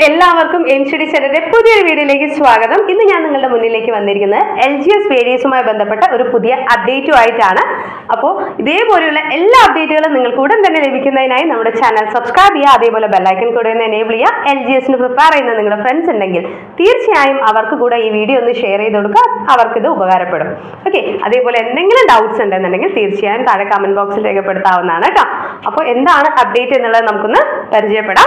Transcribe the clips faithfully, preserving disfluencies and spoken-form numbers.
എല്ലാവർക്കും M study സെന്ററിന്റെ പുതിയൊരു വീഡിയോയിലേക്ക് സ്വാഗതം. ഇന്ന് ഞാൻ നിങ്ങളുടെ മുന്നിലേക്ക് വന്നിരിക്കുന്നത് എൽ ജി എസ് വേരിയസുമായി ബന്ധപ്പെട്ട ഒരു പുതിയ അപ്ഡേറ്റുമായിട്ടാണ്. അപ്പോൾ ഇതേപോലെയുള്ള എല്ലാ അപ്ഡേറ്റുകളും നിങ്ങൾക്ക് ഉടൻ തന്നെ ലഭിക്കുന്നതിനായി നമ്മുടെ ചാനൽ സബ്സ്ക്രൈബ് ചെയ്യുക, അതേപോലെ ബെല്ലൈക്കൺ കൂടെ ഒന്ന് എനേബിൾ ചെയ്യുക. എൽ ജി എസിന് പ്രിപ്പയർ ചെയ്യുന്ന നിങ്ങളുടെ ഫ്രണ്ട്സ് ഉണ്ടെങ്കിൽ തീർച്ചയായും അവർക്ക് കൂടെ ഈ വീഡിയോ ഒന്ന് ഷെയർ ചെയ്ത് കൊടുക്കുക, അവർക്കിത് ഉപകാരപ്പെടും. ഓക്കെ, അതേപോലെ എന്തെങ്കിലും ഡൗട്ട്സ് ഉണ്ടെന്നുണ്ടെങ്കിൽ തീർച്ചയായും താഴെ കമന്റ് ബോക്സിൽ രേഖപ്പെടുത്താവുന്നതാണ് കേട്ടോ. അപ്പോൾ എന്താണ് അപ്ഡേറ്റ് എന്നുള്ളത് നമുക്കൊന്ന് പരിചയപ്പെടാം.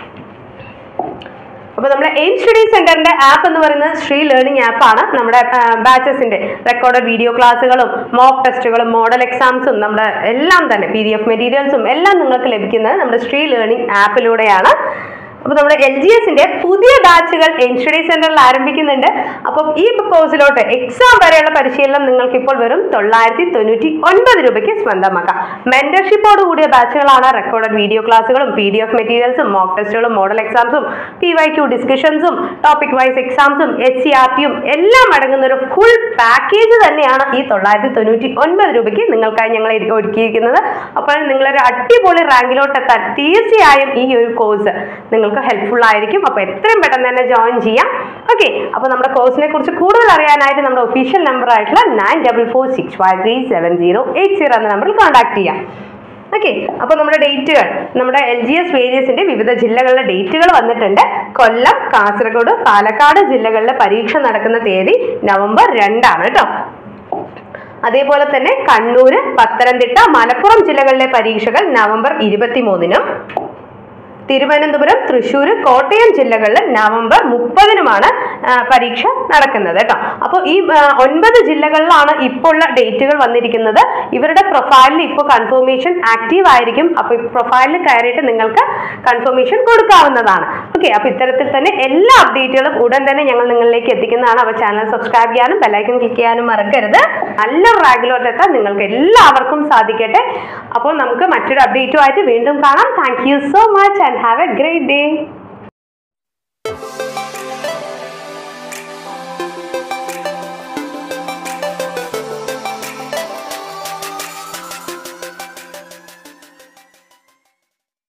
അപ്പോൾ നമ്മുടെ എയിം സ്റ്റഡി സെന്ററിന്റെ ആപ്പ് എന്ന് പറയുന്നത് ശ്രീ ലേണിംഗ് ആപ്പാണ്. നമ്മുടെ ബാച്ചസിന്റെ റെക്കോർഡഡ് വീഡിയോ ക്ലാസ്സുകളും മോക്ക് ടെസ്റ്റുകളും മോഡൽ എക്സാംസും നമ്മുടെ എല്ലാം തന്നെ പി ഡി എഫ് മെറ്റീരിയൽസും എല്ലാം നിങ്ങൾക്ക് ലഭിക്കുന്നത് നമ്മുടെ ശ്രീ ലേണിംഗ് ആപ്പിലൂടെയാണ്. അപ്പോൾ നമ്മുടെ എൽ ജി എസിന്റെ പുതിയ ബാച്ചുകൾ എയിം സ്റ്റഡി സെന്ററിൽ ആരംഭിക്കുന്നുണ്ട്. അപ്പം ഈ കോഴ്സിലോട്ട് എക്സാം വരെയുള്ള പരിശീലനം നിങ്ങൾക്ക് ഇപ്പോൾ വെറും തൊള്ളായിരത്തി തൊണ്ണൂറ്റി ഒൻപത് രൂപയ്ക്ക് സ്വന്തമാക്കാം. മെന്റർഷിപ്പോട് കൂടിയ ബാച്ചുകളാണ്. റെക്കോർഡഡ് വീഡിയോ ക്ലാസ്സുകളും പി ഡി എഫ് മെറ്റീരിയൽസും മോക്ക് ടെസ്റ്റുകളും മോഡൽ എക്സാംസും പി വൈ ക്യൂ ഡിസ്കഷൻസും ടോപ്പിക് വൈസ് എക്സാംസും എസ് സി ആർ ടിയും എല്ലാം അടങ്ങുന്ന ഒരു ഫുൾ പാക്കേജ് തന്നെയാണ് ഈ തൊള്ളായിരത്തി തൊണ്ണൂറ്റി ഒൻപത് രൂപയ്ക്ക് നിങ്ങൾക്കായി ഞങ്ങൾ ഒരുക്കിയിരിക്കുന്നത്. അപ്പോൾ നിങ്ങളൊരു അടിപൊളി റാങ്കിലോട്ട് എത്താൻ തീർച്ചയായും ഈ ഒരു കോഴ്സ് നിങ്ങൾ ഹെൽപ്ഫുൾ ആയിരിക്കും. അപ്പോൾ എത്രയും പെട്ടെന്ന് തന്നെ ജോയിൻ ചെയ്യാം. ഓക്കെ, അപ്പോൾ നമ്മുടെ കോഴ്സിനെ കുറിച്ച് കൂടുതൽ അറിയാനായിട്ട് നമ്മുടെ ഒഫീഷ്യൽ നമ്പർ ആയിട്ടുള്ള nine double four six five three seven zero eight zero എന്ന നമ്പറിൽ കോൺടാക്ട് ചെയ്യാം. ഓക്കെ, അപ്പോൾ നമ്മുടെ ഡേറ്റുകൾ നമ്മുടെ എൽ ജി എസ് വേരിയസിന്റെ വിവിധ ജില്ലകളിലെ ഡേറ്റുകൾ വന്നിട്ടുണ്ട്. കൊല്ലം, കാസർഗോഡ്, പാലക്കാട് ജില്ലകളിലെ പരീക്ഷ നടക്കുന്ന തീയതി നവംബർ രണ്ടാണ് കേട്ടോ. അതേപോലെ തന്നെ കണ്ണൂർ, പത്തനംതിട്ട, മലപ്പുറം ജില്ലകളിലെ പരീക്ഷകൾ നവംബർ ഇരുപത്തി മൂന്നിനും തിരുവനന്തപുരം, തൃശ്ശൂർ, കോട്ടയം ജില്ലകളിൽ നവംബർ മുപ്പതിനുമാണ് പരീക്ഷ നടക്കുന്നത് കേട്ടോ. അപ്പോൾ ഈ ഒൻപത് ജില്ലകളിലാണ് ഇപ്പോൾ ഉള്ള ഡേറ്റുകൾ വന്നിരിക്കുന്നത്. ഇവരുടെ പ്രൊഫൈലിൽ ഇപ്പോൾ കൺഫർമേഷൻ ആക്റ്റീവ് ആയിരിക്കും. അപ്പോൾ പ്രൊഫൈലിൽ കയറിയിട്ട് നിങ്ങൾക്ക് കൺഫർമേഷൻ കൊടുക്കാവുന്നതാണ്. ഓക്കെ, അപ്പോൾ ഇത്തരത്തിൽ തന്നെ എല്ലാ അപ്ഡേറ്റുകളും ഉടൻ തന്നെ ഞങ്ങൾ നിങ്ങളിലേക്ക് എത്തിക്കുന്നതാണ്. അപ്പോൾ ചാനൽ സബ്സ്ക്രൈബ് ചെയ്യാനും ബെല്ലൈക്കൺ ക്ലിക്ക് ചെയ്യാനും മറക്കരുത്. നല്ലൊരു റാങ്കിലോട്ട് എത്താൻ നിങ്ങൾക്ക് എല്ലാവർക്കും സാധിക്കട്ടെ. അപ്പോൾ നമുക്ക് മറ്റൊരു അപ്ഡേറ്റുമായിട്ട് വീണ്ടും കാണാം. Thank you so much and have a great day.